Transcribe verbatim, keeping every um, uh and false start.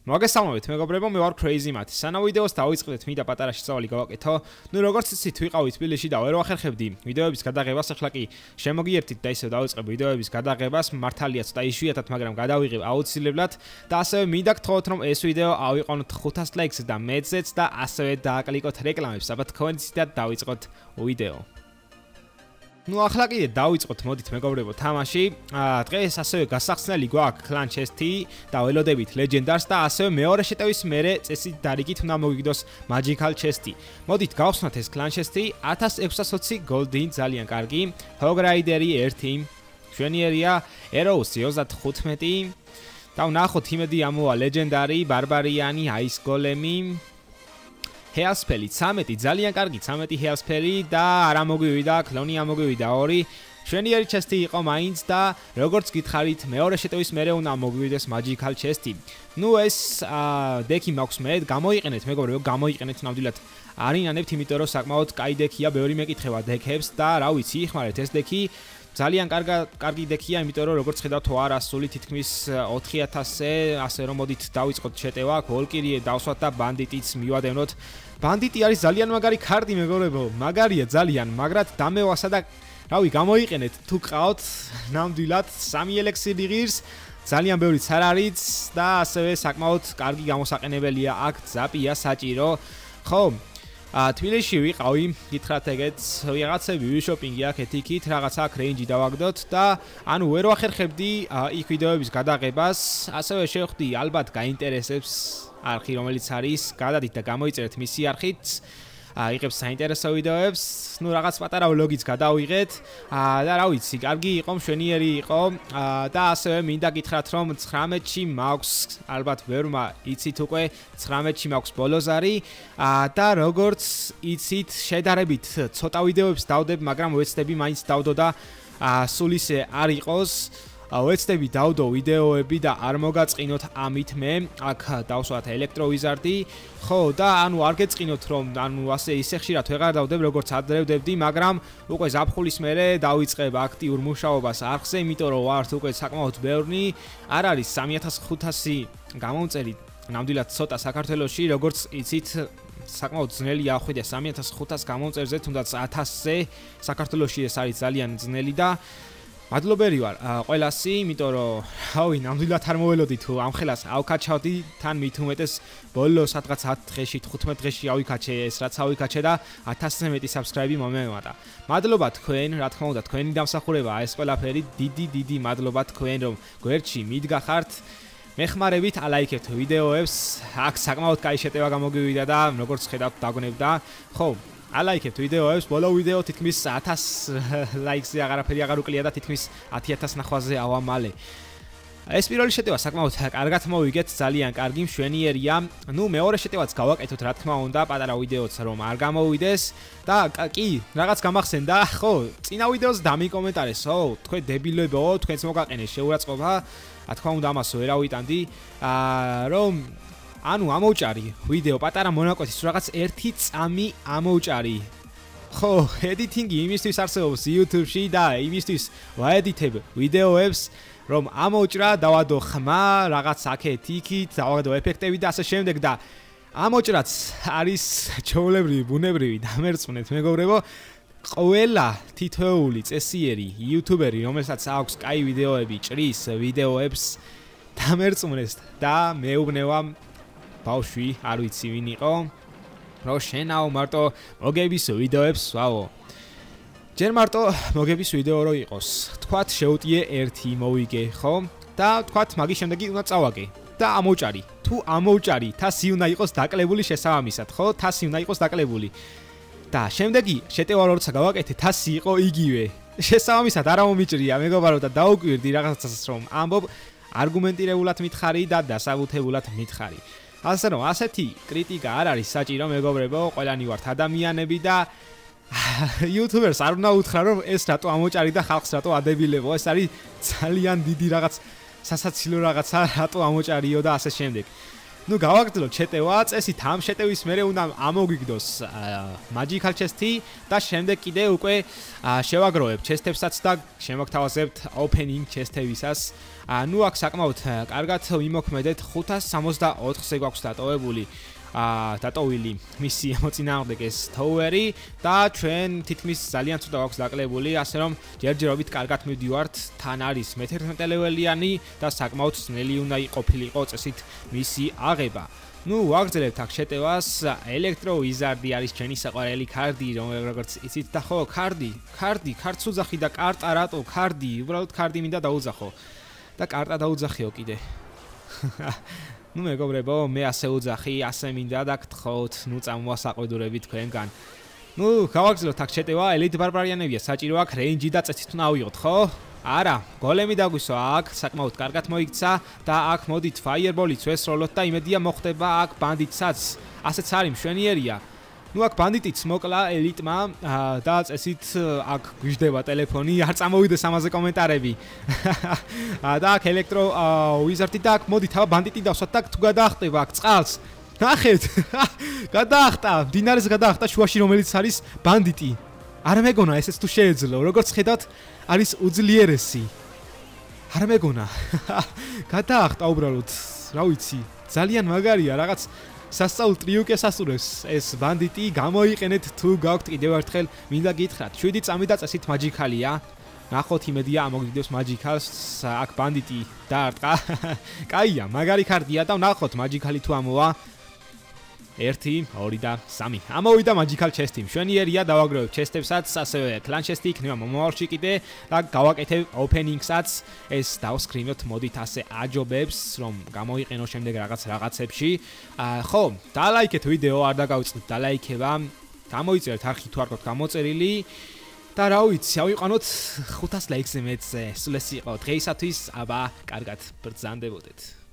მოგესალმებით მეგობრებო, მე ვარ Crazy Math. სანამ ვიდეოს დავიწყებთ, მინდა პატარა შესწავალი გავაკეთო. ნუ როგორც იცით, ვიყავი თბილისში და ვერ ვახერხებდი ვიდეოების გადაღებას, ახლა კი შემოგიერთით და ისევ დავიწყებ ვიდეოების გადაღებას. მართალია ცოტა იშვიათად, მაგრამ გადავიღებ აუცილებლად და ასევე მინდა გთხოვთ, რომ ეს ვიდეო ავიყონოთ ხუთას ლაიქს და მეცეც და ასევე დააკლიკოთ რეკლამებს. აბა თქვენიცით დავიწყოთ ვიდეო. Ну ახლა კიდე დავიწყოთ, მოდით მეგობრებო, თამაში. დღეს ასევე გასახსნელი გვაქვს ქლან ჩესთი და ველოდებით ლეგენდარს და ასევე მეორე შეტევის მერე წესით დარიგით უნდა მოგიგდოს მაჯიქალ ჩესთი. მოდით გავხსნათ ეს ქლან ჩესთი, ათას ექვსას ოცი გოლდინ, ძალიან კარგი. ჰოგრაიდერი ერთი, შვენიერია, ეროუსი ოცდახუთმეტი. და ვნახოთ იმედი ამოვა ლეგენდარი, ბარბარიანი, აის გოლემი. ჰეასფელი ცამეტი, ძალიან კარგი ცამეტი ჰეასფელი და არ ამოგვივიდა, კლონი ამოგვივიდა ორი. შვენიერი ჩესთი იყო მაინც და როგორც გითხარით, მეორე შეტევის მერე უნდა მოგვივიდეს მაჯიქალ ჩესთი. ნუ ეს დექი მაქვს მე, გამოიყენეთ მეგობრებო, გამოიყენეთ ნამდვილად. არ ინანებთ, იმიტომ რომ საკმაოდ კაი დექია, ბევრი მეკითხება დექებს და რა ვიცი, იხმარეთ ეს დექი. ძალიან კარგი კარგი დექია, იმიტომ რომ როგორც ხედავთ, არა სული თითქმის ოთხი ათასზე, ასე რომ მოდით დავიწყოთ შეტევა, გოლკირიე დავსვათ და ბანდიტიც მივადევნოთ. ბანდიტი არის ძალიან მაგარი კარტი მეგობრებო, მაგარია ძალიან, მაგრად დამევასა და რავი, გამოიყენეთ თუ ყავთ ნამდვილად სამი ელექსირი ღირს, ძალიან ბევრი ცარარიც და ასევე საკმაოდ კარგი გამოსაყენებელია აქ ზაპია საჭირო. ხო, თბილისში ვიყავი, გითხრათ ეგეც, ვიღაცები ვიშოპინგი აქეთ იქით, რაღაცა აქ რეინჯი დავაგდოთ და ანუ ვერ ვახერხებდი იქ ვიდეოების გადაღებას, ასევე შევხვდი ალბათ გაინტერესებს არხი, რომელიც არის, გადადით და გამოიწერეთ მისი არხით, იღებს საინტერესო ვიდეოებს, ნუ რაღაც პატარა ვლოგიც გადავიღეთ და რა ვიცი, კარგი იყო, მშვენიერი იყო და ასევე მინდა გითხრათ, რომ ცხრამეტში მაქვს, ალბათ ბევრმა იცით უკვე, ცხრამეტში მაქვს ბოლოზარი და როგორც იცით, შედარებით ცოტა ვიდეოებს დავდებ, მაგრამ ვეცდები მაინც დავდო და სულ ისე არ იყოს. ვეცდები დავდო ვიდეოები და არ მოგაწყინოთ ამით მე, აქ დავსვათ ელექტროვიზარდი, ხო და ანუ არ გეწყინოთ რომ ანუ ასე ისე ხშირად ვეღარ დავდებ როგორც ადრევდებდი, მაგრამ უკვე ზაფხულის მერე დავიწყებ აქტიურ მუშაობას არხზე, იმიტომ რომ ვართ უკვე საკმაოდ ბევრი, არ არის სამი ათას ხუთასი გამომწერი, ნამდვილად ცოტა საქართველოში, როგორც იცით, საკმაოდ ძნელია ახვიდე სამი ათას ხუთას გამომწერზე, თუნდაც ათასზე საქართველოში ეს არის ძალიან ძნელი და მადლობერი ვარ ყველასი, იმიტომ რომ რავი, ნამდვილად არ მოველოდი თუ ამ ხელას ავკაჩავდი, თან მით უმეტეს ბოლო სადღაც ათ დღეში, თხუთმეტ დღეში ავიკაჩე ეს რაც ავიკაჩე და ათასზე მეტი subscribe-ი მომემატა. მადლობა თქვენ, რა თქმა უნდა, თქვენი დამსახურებაა ეს ყველაფერი, დიდი დიდი მადლობა თქვენ, რომ გვერდში მიდგახართ. მეხმარებით ალაიქებთ ვიდეოებს, აქ საკმაოდ კაი შეტევა გამოგივიდა და როგორც ხედავთ დაგონებდა. ხო, ალაიქებთ ვიდეოებს, ბოლო ვიდეო თითქმის ათას ლაიქზე აღარაფერი აღარ უკლია და თითქმის ათი ათას ნახვაზე ავამალე. ეს პირველი შეტევა საკმაოდ კარგად მოვიგეთ, ძალიან კარგი, მშვენიერია. ნუ მეორე შეტევაც გავაკეთოთ, რა თქმა უნდა, პატარა ვიდეოც რომ არ გამოვიდეს და კი, რაღაც გამახსენდა, ხო, წინა ვიდეოს დამიკომენტარეს, ო, თქვენ დებილებო, თქვენც მოგაყენეს შეურაცხყოფა, რა თქმა უნდა, ამას ვერ ავიტანდი, რომ ანუ ამოვჭარი ვიდეო პატარა მონაკვეთის რაღაც ერთი წამი ამოვჭარი. ხო, ედიტინგი იმისთვის არსებობს YouTube-ში და იმისთვის ვაედიტებ ვიდეოებს, რომ ამოვჭრა, დავადო ხმა, რაღაც აქეთ იქით, დავადო ეფექტები და ასე შემდეგ და ამოვჭრაც არის ჩვეულებრივი, ბუნებრივი, დამერწმუნეთ მეგობრებო. ყველა თითოეული წესიერი იუთუბერი, რომელსაც აქვს კაი ვიდეოები, ჭრის ვიდეოებს, დამერწმუნეს და მეუბნება ბავშვი, არ ვიცი ვინ იყო, რომ შენაო მარტო მოგების ვიდეოებს ვაო. ჯერ მარტო მოგების ვიდეო რო იყოს, თქვათ შეუტიე ერთი მოვიგე, ხო? და თქვათ მაგის შემდეგი უნდა წავაგე და ამოვჭარი. თუ ამოვჭარი, თასი უნდა იყოს დაკლებული შესაბამისად, ხო? თასი უნდა იყოს დაკლებული. და შემდეგი შეტევა როცა გავაკეთე, თასი იყო იგივე. შესაბამისად არ მომიჭრია მეგობარო და დაუკვირდი რაღაცას რომ ამბობ, არგუმენტირებულად მითხარი და დასაბუთებულად მითხარი. ასე რომ ასეთი კრიტიკა არ არის საჭირო მეგობრებო, ყველანი ვართ ადამიანები და YouTubers არ უნდა უთხრა რომ ეს რატო ამოჭარი და ხალხს რატო ადებილებო, ეს არის ძალიან დიდი რაღაც სასაცილო რაღაცა, რატო ამოჭარიო და ასე შემდეგ. ნუ გავაგრძელოთ შეტევა, წესით ამ შეტევის მერე უნდა ამოგვიგდოს მაჯიქალ ჩესთი და შემდეგ კიდე უკვე შევაგროვებთ ჩესთებსაც და შემოგთავაზებთ opening ჩესთებისას. ნუ აქ საკმაოდ კარგად ვიმოქმედეთ ხუთას სამოცდაოთხზე გვაქვს დატოვებული. აა დატოვილი მისი მოწინააღმდეგეს თოვერი და ჩვენ თითქმის ძალიან ცუდა გვაქვს დაკლებული, ასე რომ ჯერჯერობით კარგად მივდივართ, თან არის მეთერთმეტე ლეველიანი და საკმაოდ ძნელი უნდა იყოფილიყო წესით მისი აღება. ნუ ვაგრძელებთ აქ შეტევას, ელექტრო ვიზარდი არის ჩვენი საყვარელი კარდი, როგორც იცით და ხო, კარდი, კარდი, კარტს უძახი და კარტა რატო, კარდი, უბრალოდ კარდი მინდა დაუძახო. და კარტა დაუძახიო კიდე. ნუ მეგობრებო, მე ასე უძახი, ასე მინდა და გთხოვთ, ნუ წამოვასაყვედურებით თქვენგან. ნუ გავაგრძელოთ აქ შეტევა, ელიტ ბარბარიანებია, საჭირო აქ რეინჯი და წესით უნდა ავიღოთ, ხო? არა, გოლემი დაგვისვა აქ, საკმაოდ კარგად მოიქცა და აქ მოდით ფაიერბოლიც ვესროლოთ და იმედია მოხდება აქ ბანდიტსაც. ასეც არის მშვენიერია. ნუ აქ ბანდიტიც მოკლა ელიტმა და წესით აქ გვიждდება ტელეფონი, არ წამოვიდეს ამაზე კომენტარები. და აქ ელექტრო ვიზარდი და აქ მოდით აბა ბანდიტი დავსვათ და თუ გადაახტება აქ წყალს. ნახეთ. გადაახტა, დინარეს გადაახტა შუაში რომელიც არის ბანდიტი. არ მეგონა ესეც თუ შეეძლო, როგორც ხედავთ, არის უძლიერესი. არ მეგონა. გადაახტა უბრალოდ, რა ვიცი, ძალიან მაგარია რაღაც სასწაულ ტრიუკეს ასურებს ეს ბანდიტი, გამოიყენეთ თუ გაქვთ კიდევ ერთხელ მინდა გითხრათ. შვიდი წამი და წესით მაჯიქალია. ნახოთ იმედია ამოგიგდებს მაჯიქალს, აქ ბანდიტი დაარტყა. კაია, მაგარი კარდია და ნახოთ მაჯიქალი თუ ამოვა. ერთი, ორი და სამი. ამოვიდა მაჯიქალ ჩესთი. მშვენიერია, დავაგროვებ ჩესტებსაც, ასევე ქლან ჩესტი იქნება მომავალში კიდე და გავაკეთებ opening-საც. ეს დავსკრინოთ, მოდით ასე აჯობებს, რომ გამოიყენო შემდეგ რაღაც რაღაცებში. ხო, დაალაიქეთ ვიდეო, არ დაგავიწყდით დაალაიქება. გამოიწერეთ არხი თუ არ გქონთ გამოწერილი. და რა ვიცი, ავიყვანოთ ხუთას ლაიქზე მეცე. სულ ეს იყო დღეისათვის, აბა, კარგად ბრძანდებოდეთ.